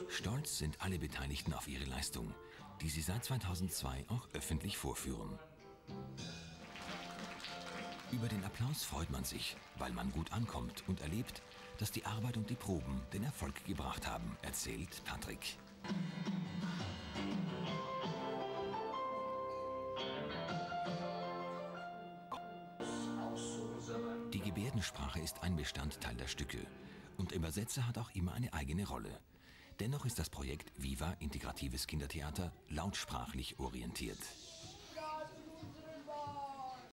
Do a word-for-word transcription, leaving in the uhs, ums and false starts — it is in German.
Stolz sind alle Beteiligten auf ihre Leistung, die sie seit zweitausendzwei auch öffentlich vorführen. Über den Applaus freut man sich, weil man gut ankommt und erlebt, dass die Arbeit und die Proben den Erfolg gebracht haben, erzählt Patrick. Die Gebärdensprache ist ein Bestandteil der Stücke und der Übersetzer hat auch immer eine eigene Rolle. Dennoch ist das Projekt Viva Integratives Kindertheater lautsprachlich orientiert.